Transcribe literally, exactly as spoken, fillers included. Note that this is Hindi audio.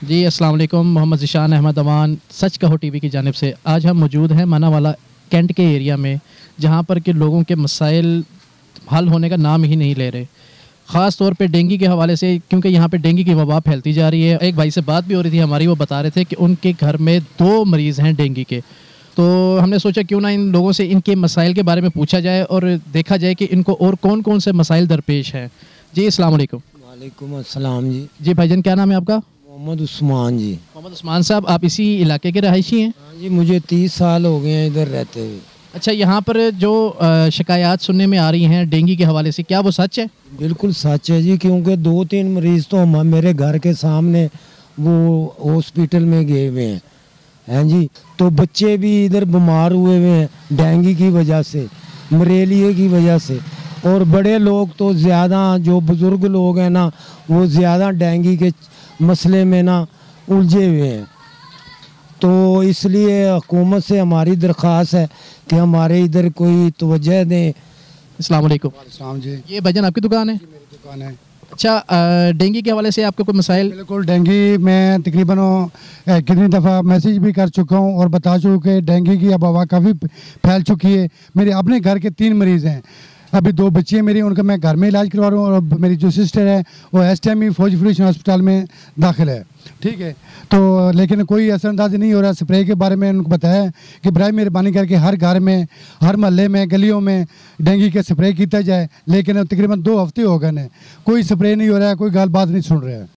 जी अस्सलाम वालेकुम। मोहम्मद ज़ीशान अहमद अवान सच कहो टीवी की जानिब से आज हम मौजूद हैं मानावाला कैंट के एरिया में, जहाँ पर के लोगों के मसाइल हल होने का नाम ही नहीं ले रहे। ख़ास तौर पे डेंगू के हवाले से, क्योंकि यहाँ पे डेंगू की वबा फैलती जा रही है। एक भाई से बात भी हो रही थी हमारी, वो बता रहे थे कि उनके घर में दो मरीज़ हैं डेंगू के। तो हमने सोचा क्यों ना इन लोगों से इनके मसाइल के बारे में पूछा जाए और देखा जाए कि इनको और कौन कौन से मसाइल दरपेश हैं। जी अस्सलाम वालेकुम। वालेकुम अस्सलाम जी। जी भाईजान, क्या नाम है आपका? मोहम्मद उस्मान जी। मोहम्मद उस्मान साहब, आप इसी इलाके के रहायशी हैं? हाँ जी, मुझे तीस साल हो गए हैं इधर रहते हुए। अच्छा, यहाँ पर जो अ, शिकायत सुनने में आ रही हैं डेंगू के हवाले से, क्या वो सच है? बिल्कुल सच है जी, क्योंकि दो तीन मरीज़ तो हम मेरे घर के सामने वो हॉस्पिटल में गए हुए हैं हैं जी। तो बच्चे भी इधर बीमार हुए हुए हैं डेंगू की वजह से, मलेरिया की वजह से। और बड़े लोग तो ज़्यादा, जो बुज़ुर्ग लोग हैं ना, वो ज़्यादा डेंगू के मसले में ना उलझे हुए हैं। तो इसलिए हुकूमत से हमारी दरख्वास्त है कि हमारे इधर कोई तवज्जो दें। अस्सलाम वालेकुम। वालेकुम जी। ये भाईजान आपकी दुकान है? मेरी दुकान है। अच्छा, अ, डेंगू के हवाले से आपको कोई मसाइल? बिल्कुल, डेंगू मैं तकरीबन अ, कितनी दफ़ा मैसेज भी कर चुका हूँ और बता चुका कि डेंगू की अब हवा काफ़ी फैल चुकी है। मेरे अपने घर के तीन मरीज़ हैं, अभी दो बच्चे मेरी, उनका मैं घर में इलाज करवा रहा हूँ। और मेरी जो सिस्टर है वो एस टी एम ई फौज फुलिशन हॉस्पिटल में दाखिल है। ठीक है, तो लेकिन कोई असरअंदाज नहीं हो रहा। स्प्रे के बारे में उनको बताया कि बराए मेहरबानी करके हर घर में, हर महल्ले में, गलियों में डेंगू के स्प्रे किया जाए, लेकिन तकरीबन दो हफ्ते हो गए हैं, कोई स्प्रे नहीं हो रहा है, कोई गाल बात नहीं सुन रहा है।